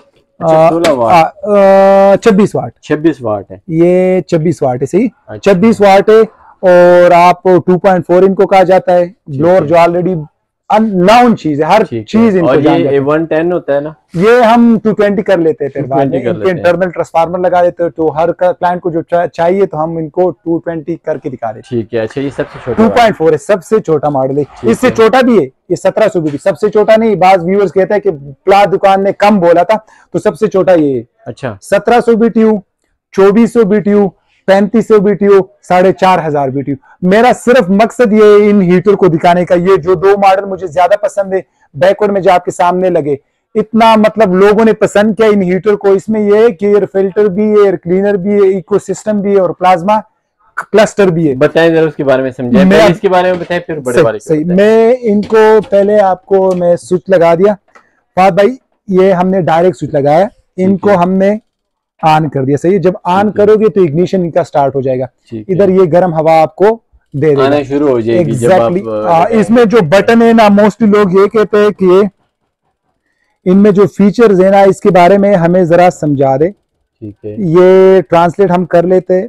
छब्बीस वाट छब्बीस वाट है, ये छब्बीस वाट है, सही। छब्बीस वाट है। और आप टू पॉइंट फोर इनको कहा जाता है। ब्लोअर जो ऑलरेडी अननाउन चीज है, हर चीज इनको जान ये वन टेन होता है ना, ये हम टू ट्वेंटी कर लेते हैं, फिर बाद में इनके इंटरनल ट्रांसफार्मर लगा देते हैं, तो हर क्लाइंट को जो चाहिए तो हम इनको टू ट्वेंटी करके दिखा देते हैं। ठीक है। अच्छा, ये सबसे छोटा टू पॉइंट फोर है, सबसे छोटा मॉडल है, इससे छोटा भी है, ये सत्रह सौ बी, सबसे छोटा नहीं। बाज व्यूअर्स कहते हैं कि प्लास दुकान ने कम बोला था, तो सबसे छोटा ये है। अच्छा, सत्रह सौ बीटीयू, चौबीस सौ बीटीयू, पैंतीस सौ बीटीयू, साढ़े चार हजार बीटीयू। मेरा सिर्फ मकसद ये है इन हीटर को दिखाने का, ये जो दो मॉडल मुझे ज्यादा पसंद है बैकवर्ड में जो आपके सामने लगे, इतना मतलब लोगों ने पसंद किया इन हीटर को। इसमें ये है कि एयर फिल्टर भी है, एयर क्लीनर भी है, इकोसिस्टम भी है और प्लाज्मा क्लस्टर भी है। बताएं जरा उसके बारे में, समझाएं, पहले इसके बारे में बताएं फिर बड़े वाले। सही, मैं इनको पहले आपको मैं स्विच लगा दिया फाद भाई, ये हमने डायरेक्ट स्विच लगाया, इनको हमने ऑन कर दिया। सही, जब ऑन करोगे तो इग्निशन इनका स्टार्ट हो जाएगा। इधर ये गर्म हवा आपको दे देगा, आना शुरू हो जाएगी। Exactly exactly. इसमें जो बटन है ना, मोस्टली लोग ये कहते हैं कि ये इनमें जो फीचर्स है ना, इसके बारे में हमें जरा समझा दे। ठीक है, ये ट्रांसलेट हम कर लेते हैं,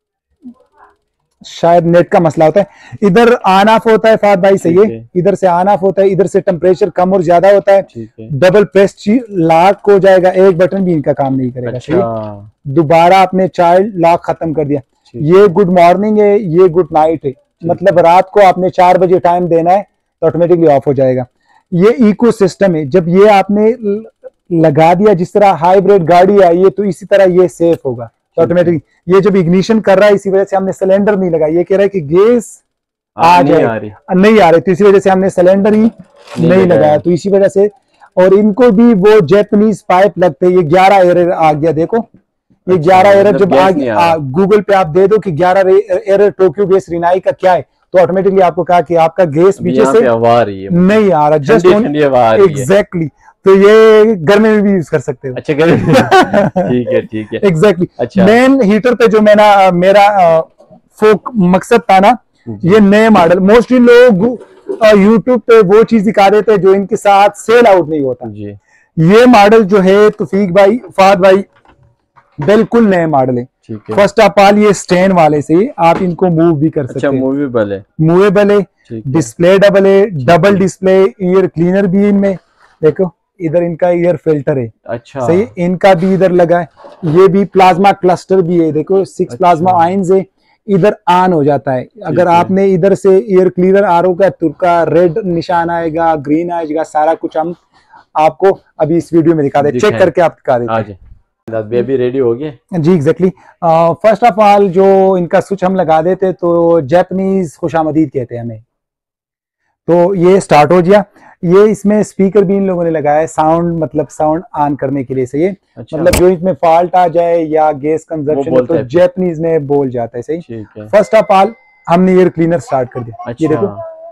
शायद नेट का मसला होता है। इधर ऑन ऑफ होता है फाद भाई, सही है, इधर से ऑन ऑफ होता है, इधर से टेम्परेचर कम और ज्यादा होता है। डबल प्रेस लॉक हो जाएगा, एक बटन भी इनका काम नहीं करेगा। अच्छा। दोबारा आपने चाइल्ड लॉक खत्म कर दिया। ये गुड मॉर्निंग है, ये गुड नाइट है, मतलब रात को आपने चार बजे टाइम देना है तो ऑटोमेटिकली ऑफ हो जाएगा। ये इको सिस्टम है, जब ये आपने लगा दिया, जिस तरह हाइब्रिड गाड़ी आई है तो इसी तरह ये सेफ होगा ऑटोमेटिक। ये जब इग्निशन कर रहा है, इसी वजह से हमने सिलेंडर नहीं लगाया, ये कह रहा है कि गैस आ जाए, नहीं आ रही, तो इसी वजह से हमने सिलेंडर ही नहीं, नहीं लगाया, तो इसी वजह से। और इनको भी वो जैपनीज पाइप लगते हैं। ये ग्यारह एरर आ गया, देखो ये ग्यारह एरर जब आ गया, गूगल पे आप दे दो कि ग्यारह एरर टोक्यो गैस रिनाई का क्या है, तो ऑटोमेटिकली आपको कहा कि आपका गैस पीछे से नहीं आ रहा, जस्ट एग्जैक्टली। तो ये गर्मी में भी यूज कर सकते हो। अच्छा, गर्मी ठीक है, ठीक है, एग्जैक्टली। अच्छा, मेन हीटर पे जो मैंने मेरा फोक मकसद था ना, ये नए मॉडल मोस्टली लोग यूट्यूब पे वो चीज दिखा देते हैं जो इनके साथ सेल आउट नहीं होता जी। ये मॉडल जो है तौफीक भाई, फाद भाई, बिल्कुल नए मॉडल है। फर्स्ट ऑफ ऑल ये स्टैंड वाले से आप इनको मूव भी कर सकते हैं। अच्छा, मूवेबल है, मूवेबल है, डिस्प्ले डबल है, डबल डिस्प्ले, एयर क्लीनर भी इनमें, देखो इधर इनका एयर फिल्टर है। अच्छा, सही, इनका भी इधर लगा है। ये भी प्लाज्मा क्लस्टर भी है, देखो सिक्स अच्छा। प्लाज्मा आयंस है, इधर ऑन हो जाता है। अगर आपने इधर से एयर क्लीनर आर ओ का तुर्का रेड निशान आएगा, ग्रीन आएगा, सारा कुछ हम आपको अभी इस वीडियो में दिखा दे, चेक करके आप दिखा देते हैं। अभी रेडी हो गए जी, एग्जैक्टली। फर्स्ट ऑफ ऑल जो इनका स्विच हम लगा देते तो जैपनीज खुशामदीद कहते हैं हमें, तो ये स्टार्ट हो गया। ये इसमें स्पीकर भी इन लोगों ने लगाया है, साउंड मतलब साउंड ऑन करने के लिए। सही है, अच्छा। मतलब जो इसमें फॉल्ट आ जाए या गैस कंजप्शन तो जैपनीज में बोल जाता है। सही, फर्स्ट ऑफ ऑल हमने एयर क्लीनर स्टार्ट कर दिया। अच्छा। ये देखो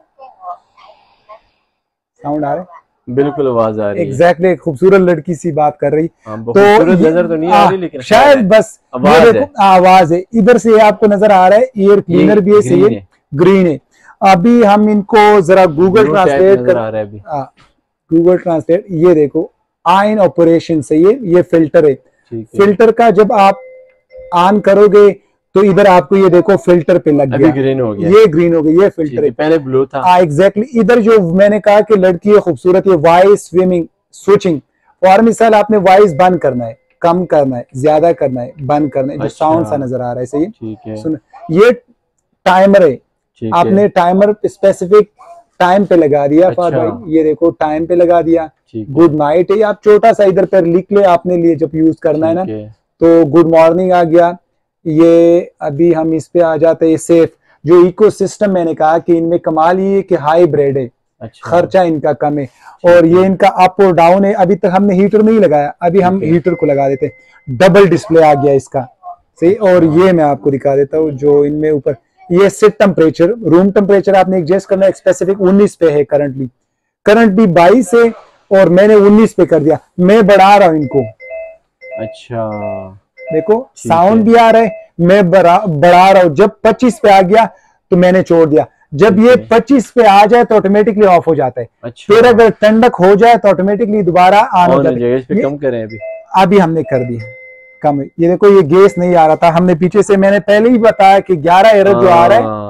साउंड आ रहा है, बिल्कुल आवाज आ रही है, एग्जैक्टली। एक खूबसूरत लड़की सी बात कर रही, तो नजर तो नहीं आ रही, लेकिन शायद बस आवाज है, आवाज है। इधर से आपको नजर आ रहा है एयर क्लीनर भी है, सही है, ग्रीन है। अभी हम इनको जरा गूगल ट्रांसलेट कर आ रहा है, अभी गूगल ट्रांसलेट। ये देखो आइन ऑपरेशन से ये ये फिल्टर है। फिल्टर का जब आप ऑन करोगे तो इधर आपको ये देखो फिल्टर पे लग गया, ग्रीन हो गया, ये ग्रीन हो गया, ये फिल्टर है, पहले ब्लू था। हाँ एग्जैक्टली। इधर जो मैंने कहा कि लड़की है खूबसूरत, ये वॉइस स्विमिंग स्विचिंग, और मिसाल आपने वॉइस बंद करना है, कम करना है, ज्यादा करना है, बंद करना है, जो साउंड सा नजर आ रहा है। सही, ठीक है। सुन, ये टाइमर है, आपने टाइमर स्पेसिफिक टाइम पे लगा दिया। अच्छा। भाई ये देखो टाइम पे लगा दिया। गुड नाइट है, आप छोटा सा इधर पर लिख ले आपने लिए जब यूज करना है ना, तो गुड मॉर्निंग आ गया। ये अभी हम इस पे आ जाते हैं सेफ। जो इकोसिस्टम मैंने कहा कि इनमें कमाल ये कि हाइब्रिड है। अच्छा। खर्चा इनका कम है, और ये इनका अप और डाउन है। अभी तक हमने हीटर नहीं लगाया, अभी हम हीटर को लगा देते हैं। डबल डिस्प्ले आ गया इसका, सही। और ये मैं आपको दिखा देता हूँ जो इनमें ऊपर, ये सेट टेम्परेचर, रूम टेम्परेचर आपने एडजस्ट करना है, स्पेसिफिक उन्नीस पे है करंटली, करंट भी बाईस है और मैंने उन्नीस पे कर दिया। मैं बढ़ा रहा हूँ इनको। अच्छा, देखो साउंड भी आ रहा है, मैं बढ़ा बढ़ा रहा हूँ। जब पच्चीस पे आ गया तो मैंने छोड़ दिया। जब ये पच्चीस पे आ जाए तो ऑटोमेटिकली ऑफ हो जाता है। अच्छा। फिर अगर ठंडक हो जाए तो ऑटोमेटिकली दोबारा ऑन हो जाता है। इसपे कम करें अभी अभी हमने कर दिया कम। ये देखो ये गैस नहीं आ रहा था, हमने पीछे से, मैंने पहले ही बताया कि ग्यारह एरर जो आ रहा है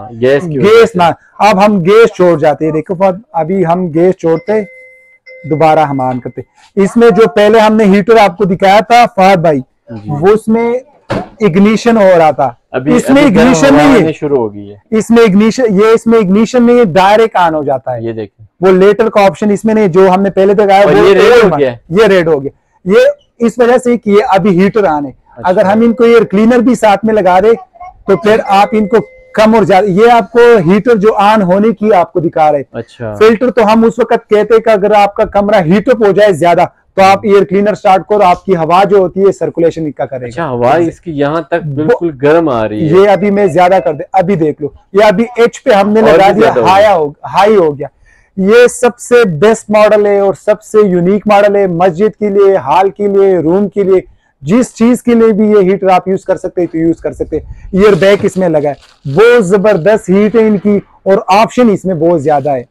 गैस गैस ना, अब हम गैस छोड़ जाते हैं। देखो फहद, अभी हम गैस छोड़ते दोबारा हम ऑन करते। इसमें जो पहले हमने हीटर आपको दिखाया था फहद भाई, वो उसमें इग्निशन हो रहा था, अभी इसमें इग्निशन नहीं है, शुरू हो गई है इसमें इग्निशन, ये इसमें इग्निशन नहीं है, डायरेक्ट ऑन हो जाता है। ये देखें, वो लेटर का ऑप्शन इसमें नहीं, जो हमने पहले दिखाया वो ये रेड हो गया, ये रेड हो गया। ये इस वजह से कि ये अभी हीटर ऑन है। अच्छा। अगर हम इनको एयर क्लीनर भी साथ में लगा दे तो फिर आप इनको कम और ज्यादा, ये आपको हीटर जो ऑन होने की आपको दिखा रहे। अच्छा। फिल्टर तो हम उस वक्त कहते हैं कि अगर आपका कमरा हीटअप हो जाए ज्यादा तो आप एयर क्लीनर स्टार्ट करो, आपकी हवा जो होती है सर्कुलेशन का करेगा। अच्छा, हवा इसकी यहाँ तक बिल्कुल गर्म आ रही है। ये अभी मैं ज्यादा कर दे, अभी देख लो, ये अभी एच पे हमने लगा दिया, हाया हो हाई हो गया। ये सबसे बेस्ट मॉडल है और सबसे यूनिक मॉडल है, मस्जिद के लिए, हॉल के लिए, रूम के लिए, जिस चीज के लिए भी ये हीटर आप यूज कर सकते हैं तो यूज कर सकते हैं। ईयर बैग इसमें लगा है, बहुत जबरदस्त हीट है इनकी और ऑप्शन इसमें बहुत ज्यादा है।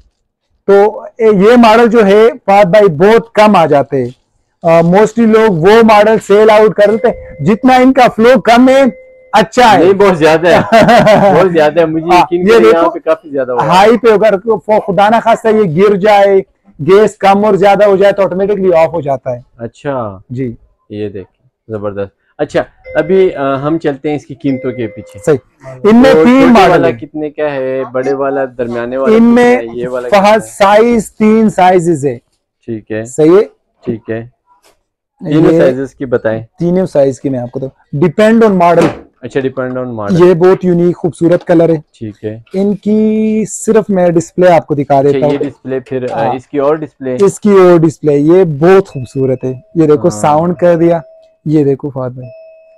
तो ये मॉडल जो है फहद भाई बहुत कम आ जाते हैं, मोस्टली लोग वो मॉडल सेल आउट कर देते हैं। जितना इनका फ्लो कम है अच्छा है, नहीं बहुत ज्यादा है, बहुत ज्यादा है। मुझे यकीन ये यहाँ पे काफी ज्यादा हाई पे अगर खुदा ना खास्ता ये गिर जाए, गैस कम और ज्यादा हो जाए तो ऑटोमेटिकली ऑफ हो जाता है। अच्छा जी, ये देखिए जबरदस्त। अच्छा, अभी आ, हम चलते हैं इसकी कीमतों के पीछे। सही, इनमें तो तीन मॉडल है। कितने का है, बड़े वाला, दरमियाने वाला, इनमें ये वाला फहद साइज तीन साइजेस है। ठीक है, सही है, ठीक है, तीनों साइजेस की बताएं। तीनों साइज की मैं आपको तो डिपेंड ऑन मॉडल। अच्छा, डिपेंड ऑन मॉडल। ये बहुत यूनिक खूबसूरत कलर है। ठीक है, इनकी सिर्फ मैं डिस्प्ले आपको दिखा देता हूँ। ये डिस्प्ले, फिर आ, इसकी और डिस्प्ले, इसकी और डिस्प्ले, ये बहुत खूबसूरत है। ये देखो साउंड कर दिया, ये देखो फहद भाई,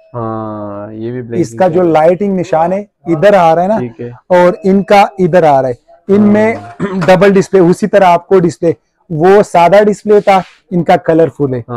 हाँ ये भी इसका जो लाइटिंग निशान है इधर आ रहा है ना, ठीक है, और इनका इधर आ रहा है। इनमें डबल डिस्प्ले, उसी तरह आपको डिस्प्ले, वो सादा डिस्प्ले था, इनका कलरफुल है।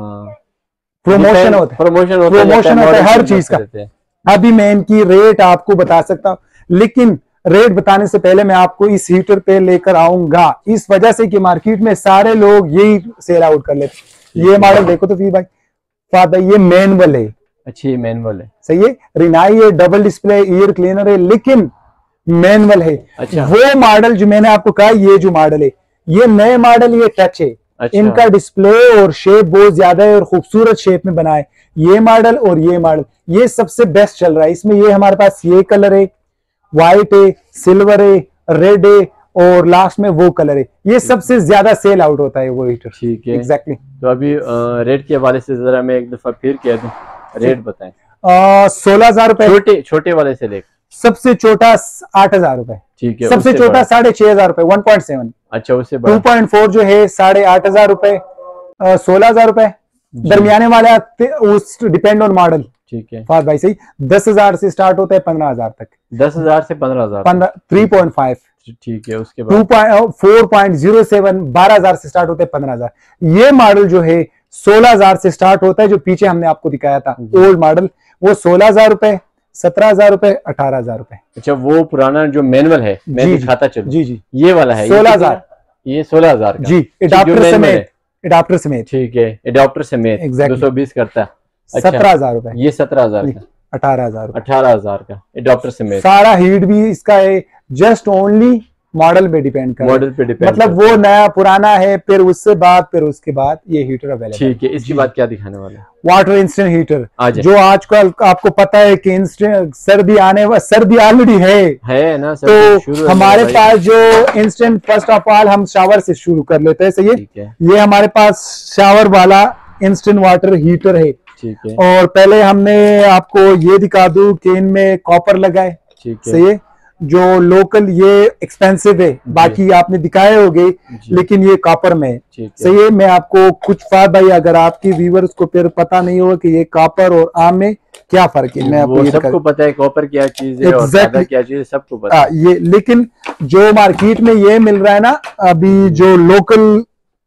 प्रमोशन होता है, प्रमोशन होता प्रमोशन होता है हर चीज का। अभी मैं इनकी रेट आपको बता सकता हूँ, लेकिन रेट बताने से पहले मैं आपको इस हीटर पे लेकर आऊंगा, इस वजह से कि मार्केट में सारे लोग यही सेल आउट कर लेते। ये मॉडल देखो तो फिर भाई फादर, ये मैनुअल है। अच्छी मैनुअल है, सही है, रिनाई है, डबल डिस्प्ले, एयर क्लीनर है, लेकिन मैनुअल है। अच्छा। वो मॉडल जो मैंने आपको कहा, ये जो मॉडल है, ये नए मॉडल, ये टच है। अच्छा। इनका डिस्प्ले और शेप बहुत ज्यादा है और खूबसूरत शेप में बना है। ये मॉडल और ये मॉडल, ये सबसे बेस्ट चल रहा है। इसमें ये हमारे पास ये कलर है, व्हाइट है, सिल्वर है, रेड है और लास्ट में वो कलर है। ये सबसे ज्यादा सेल आउट होता है वो हीटर। ठीक है, एग्जैक्टली। तो अभी रेट के हवाले से जरा मैं एक दफा फिर कह दूं, रेट बताएं। सोलह हजार रुपए छोटे छोटे वाले से लेकर सबसे छोटा आठ हजार रुपए। ठीक है, सबसे छोटा साढ़े छह हजार रुपए, वन पॉइंट सेवन। अच्छा, उससे टू पॉइंट फोर जो है साढ़े आठ हजार रुपए, सोलह हजार रुपए। दरमियाने वाले उस डिपेंड ऑन मॉडल। ठीक है फाद भाई, सही। दस हजार से स्टार्ट होता है पंद्रह हजार तक, दस हजार से पंद्रह हजार पंद्रह थ्री पॉइंट फाइव। ठीक है, उसके बाद two point four point zero seven बारह हजार से स्टार्ट होता है पंद्रह हजार। ये मॉडल जो है सोलह हजार से स्टार्ट होता है, जो पीछे हमने आपको दिखाया था ओल्ड मॉडल, वो सोलह हजार रुपए, सत्रह हजार रुपए, अठारह हजार रुपए। अच्छा, वो पुराना जो मैनुअल है मैं दिखाता चलूं। जी जी, ये वाला है सोलह हजार, ये सोलह हजार जी, एडाप्टर समेत, एडाप्टर समेत। ठीक है, एडाप्टर समेत दो सौ बीस करता है। सत्रह हजार रुपए, ये सत्रह हजार का, अठारह हजार, अठारह हजार का एडाप्टर समेत। सारा हीट भी इसका है, जस्ट ओनली मॉडल पे डिपेंड कर, मॉडल पे डिपेंड, मतलब वो नया पुराना है, फिर उससे बाद फिर उसके बाद ये हीटर अवेलेबल। ठीक है, इसके बाद क्या दिखाने वाले? वाटर इंस्टेंट हीटर, जो आजकल आपको पता है कि इंस्टेंट सर्दी आने वा, सर्दी ऑलरेडी है है ना, तो हमारे पास जो इंस्टेंट, फर्स्ट ऑफ ऑल हम शावर से शुरू कर लेते हैं। सही है, ये हमारे पास शावर वाला इंस्टेंट वाटर हीटर है। ठीक है, और पहले हमने आपको ये दिखा दूं कि इनमें कॉपर लगा है। ठीक है, सही है, जो लोकल ये एक्सपेंसिव है, बाकी आपने दिखाए होंगे, लेकिन ये कॉपर में। सही है, मैं आपको कुछ फाद भाई, अगर आपकी व्यूअर्स को फिर पता नहीं होगा कि ये कॉपर और आम में क्या फर्क है, मैं आपको सबको पता है कॉपर क्या चीज है और सादा क्या चीज है, सबको पता है ये। लेकिन जो मार्केट में ये मिल रहा है ना अभी, जो लोकल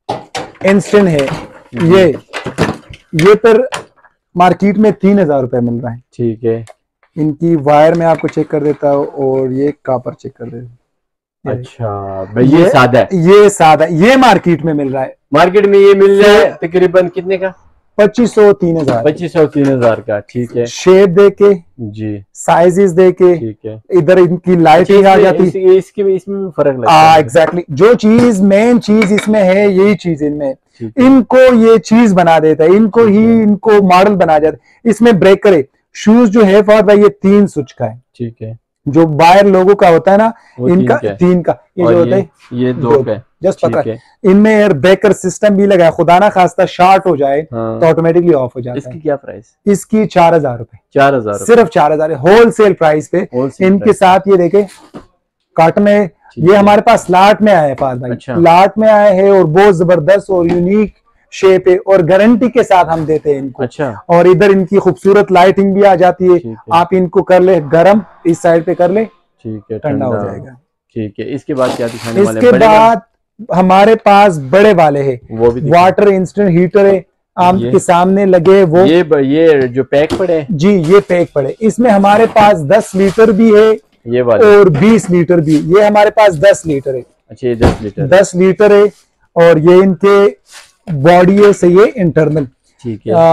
इंस्टेंट है, ये ये फिर मार्केट में तीन हजार रुपए मिल रहा है। ठीक है, इनकी वायर में आपको चेक कर देता हूँ और ये कॉपर चेक कर देता। अच्छा भाई, ये सादा है, ये सादा, ये मार्केट में मिल रहा है। मार्केट में ये मिल रहा है तकरीबन कितने का? पच्चीस सौ तीन हजार पच्चीस सौ तीन हजार का, ठीक है। शेप देके जी, साइजेस देके, ठीक है। इधर इनकी लाइटिंग आ जाती है, इस, इसके भी इसमें फर्क लगता है। है। एग्जैक्टली, जो चीज मेन चीज इसमें है यही चीज इनमें, इनको ये चीज बना देता है, इनको ही इनको मॉडल बना जाता है। इसमें ब्रेकर है, शूज जो है फॉर भाई ये तीन स्विच का है, ठीक है। जो बाहर लोगों का होता है ना, इनका तीन, तीन का, ये जो होता है ये दो का, जस्ट पता है। इनमें एयर ब्रेकर सिस्टम भी लगा है, खुदा ना खास्ता शॉर्ट हो जाए हाँ। तो ऑटोमेटिकली ऑफ हो जाता इसकी है। क्या प्राइस? इसकी चार हजार रुपए, चार हजार सिर्फ चार हजार होलसेल प्राइस पे। इनके साथ ये देखे कॉटन है, ये हमारे पास लाट में आया है पास भाई, अच्छा। लाट में आए हैं और बहुत जबरदस्त और यूनिक शेप है और गारंटी के साथ हम देते हैं इनको। अच्छा। और इधर इनकी खूबसूरत लाइटिंग भी आ जाती है, है। आप इनको कर ले गरम, इस साइड पे कर ले, ठीक है, ठंडा हो जाएगा। ठीक है, इसके बाद क्या दिखाने वाले? इसके बाद हमारे पास बड़े वाले हैं, वो भी वाटर इंस्टेंट हीटर है, आपके सामने लगे वो। ये ये जो पैक पड़े जी, ये पैक पड़े, इसमें हमारे पास दस लीटर भी है ये वाले और बीस लीटर भी। ये हमारे पास दस लीटर है। अच्छा, ये दस लीटर दस लीटर है और ये इनके बॉडी है सही है इंटरनल, ठीक है।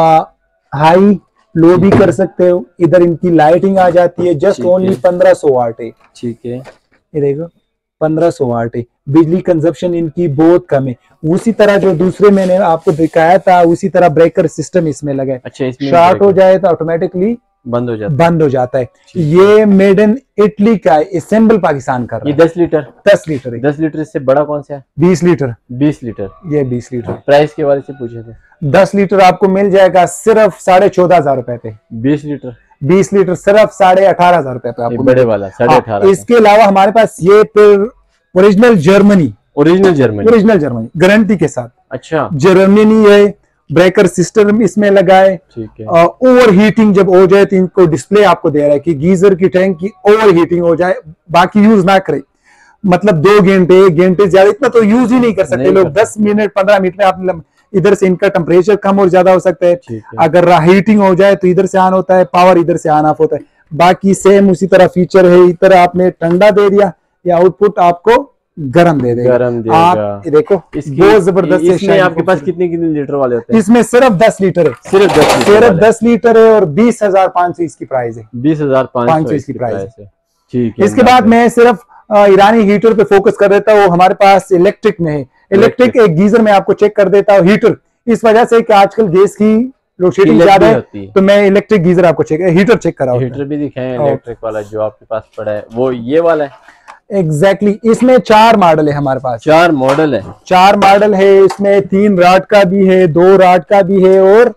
हाई लो भी कर सकते हो। इधर इनकी लाइटिंग आ जाती है, जस्ट ओनली पंद्रह सौ वाट है, ठीक है। ये देखो पंद्रह सौ वाट है, बिजली कंजप्शन इनकी बहुत कम है। उसी तरह जो दूसरे मैंने आपको दिखाया था उसी तरह ब्रेकर सिस्टम इसमें लगा है। अच्छा, शॉर्ट हो जाए तो ऑटोमेटिकली बंद हो जाता बंद हो जाता है। ये मेड इन इटली का है, असेंबल पाकिस्तान कर रहा है। ये दस लीटर दस लीटर है। दस लीटर से बड़ा कौन सा है? बीस लीटर बीस लीटर ये बीस लीटर। प्राइस के बारे से पूछे थे। दस लीटर आपको मिल जाएगा सिर्फ साढ़े चौदह हजार रुपए पे। बीस लीटर बीस लीटर सिर्फ साढ़े अठारह हजार रुपए पे आपको बड़े वाला साढ़े अठारह। इसके अलावा हमारे पास ये फिर original Germany original Germany original Germany guarantee के साथ। अच्छा, जर्मनी है, ब्रेकर सिस्टम इसमें लगा है, ठीक है। ओवर हीटिंग जब हो जाए तो इनको डिस्प्ले आपको दे रहा है कि गीजर की टैंक की ओवर हीटिंग हो जाए, बाकी यूज ना करे, मतलब दो घंटे एक घंटे ज्यादा इतना तो यूज ही नहीं कर सकते लोग। दस मिनट पंद्रह मिनट में आप इधर से इनका टेम्परेचर कम और ज्यादा हो सकता है, है। अगर हीटिंग हो जाए तो इधर से ऑन होता है, पावर इधर से ऑन ऑफ होता है। बाकी सेम उसी तरह फीचर है, इधर आपने ठंडा दे दिया या आउटपुट आपको गरम दे देगा। गरम देगा। आप देखो बहुत जबरदस्त। इसमें आपके पास कितने कितने लीटर वाले होते हैं? इसमें सिर्फ दस लीटर है, सिर्फ दस सिर्फ दस लीटर है और बीस हजार पाँच सौ इसकी प्राइस है। बीस हजार पाँच सौ इसकी प्राइस है, ठीक है। इसके बाद मैं सिर्फ ईरानी हीटर पे फोकस कर देता हूँ। हमारे पास इलेक्ट्रिक में है, इलेक्ट्रिक एक गीजर में आपको चेक कर देता हूँ। हीटर इस वजह से कि आजकल गैस की लोड शेडिंग ज्यादा है तो मैं इलेक्ट्रिक गीजर आपको चेक हीटर चेक कराऊं। हीटर भी दिखाएं इलेक्ट्रिक वाला जो आपके पास पड़ा है, वो ये वाला है। Exactly exactly. इसमें चार मॉडल है हमारे पास, चार मॉडल है चार मॉडल है इसमें तीन राड का भी है, दो राड का भी है और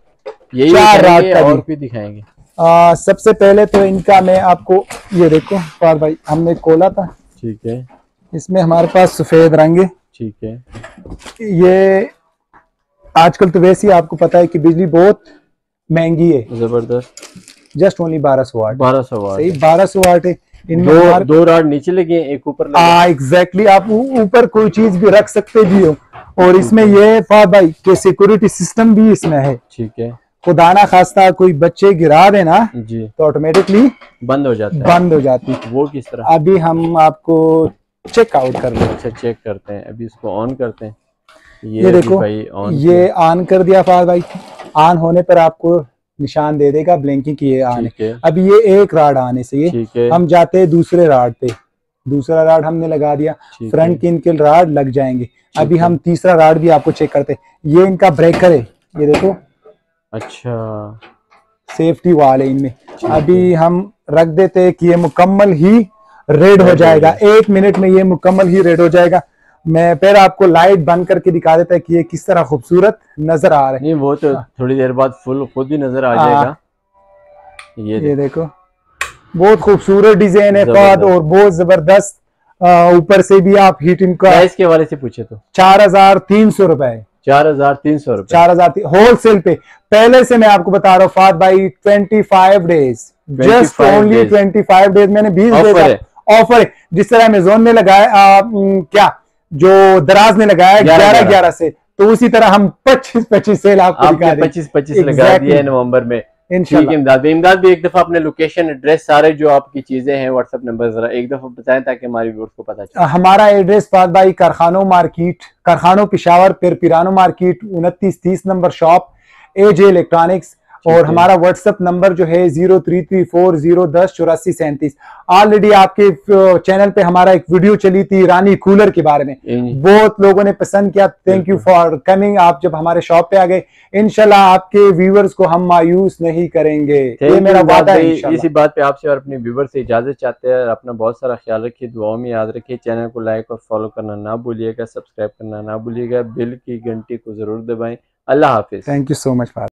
चार राड का और भी दिखाएंगे। आ, सबसे पहले तो इनका मैं आपको ये देखो पार भाई, हमने खोला था, ठीक है। इसमें हमारे पास सफेद रंग है, ठीक है। ये आजकल तो वैसे ही आपको पता है कि बिजली बहुत महंगी है, जबरदस्त। जस्ट ओनली बारह सौ वाट बारह सौ वाट सही बारह सौ वाट है। दो, दो राड नीचे लगे एक ऊपर लगे। हाँ एग्जैक्टली, आप ऊपर कोई चीज भी रख सकते भी हो। और इसमें ये फाद भाई के सिक्योरिटी सिस्टम भी इसमें है, ठीक है। खुदा ना खास्ता कोई बच्चे गिरा देना जी तो ऑटोमेटिकली बंद हो जाता है, बंद हो जाती है। वो किस तरह? अभी हम आपको चेक आउट कर लें। अच्छा, चेक करते हैं, अभी इसको ऑन करते हैं। ये, ये देखो भाई ऑन ये ऑन कर दिया फाद भाई। ऑन होने पर आपको निशान दे देगा ब्लिंकिंग की ये आने। अभी ये एक राड आने से ये हम जाते हैं दूसरे राड पे, दूसरा राड हमने लगा दिया, फ्रंट के इनके राड लग जाएंगे। अभी हम तीसरा राड भी आपको चेक करते हैं। ये इनका ब्रेकर है, ये देखो। अच्छा, सेफ्टी वाल है इनमें। अभी हम रख देते हैं कि ये मुकम्मल ही रेड हो जाएगा, एक मिनट में ये मुकम्मल ही रेड हो जाएगा। मैं फिर आपको लाइट बंद करके दिखा देता है कि ये किस तरह खूबसूरत नजर आ रहा है। नहीं, वो तो थोड़ी देर बाद फुल खुद ही नजर आ जाएगा। ये, ये देखो बहुत खूबसूरत डिजाइन है फाद और बहुत जबरदस्त। ऊपर से भी आप हीट इनका प्राइस के वाले से पूछे तो चार हजार तीन सौ रुपए चार हजार तीन सौ रुपए चार हजार होलसेल पे। पहले से मैं आपको बता रहा हूँ फाद भाई, twenty five days just only twenty five days मैंने बीस डेज ऑफर है। जिस तरह अमेजोन में लगाया क्या जो दराज ने लगाया ग्यारह ग्यारह से, तो उसी तरह हम पच्चीस पच्चीस सेल आपको पच्चीस पच्चीस लगा दिया है नवंबर में। इंशाल्लाह। इमदाद इमदाद भी एक दफा अपने लोकेशन एड्रेस सारे जो आपकी चीजें हैं व्हाट्सएप नंबर जरा एक दफा बताएं ताकि हमारे व्यूअर्स को पता चले। हमारा एड्रेस फाद भाई कारखानों मार्केट, कारखानों पिशावर, फिर पिरानो मार्केट, उनतीस तीस नंबर शॉप, एजे इलेक्ट्रॉनिक्स। और हमारा व्हाट्सएप नंबर जो है zero three three four zero दस चौरासी सैंतीस। ऑलरेडी आपके चैनल पे हमारा एक वीडियो चली थी रानी कूलर के बारे में, बहुत लोगों ने पसंद किया। Thank you for coming. आप जब हमारे शॉप पे आ गए, इंशाल्लाह आपके व्यूवर्स को हम मायूस नहीं करेंगे, ये मेरा वादा है। इसी बात पे आपसे और अपने व्यूवर से इजाजत चाहते हैं। अपना बहुत सारा ख्याल रखिए, दुआओं में याद रखिए। चैनल को लाइक और फॉलो करना ना भूलिएगा, सब्सक्राइब करना ना भूलिएगा, बेल की घंटी को जरूर दबाएं। अल्लाह हाफिज। Thank you so much.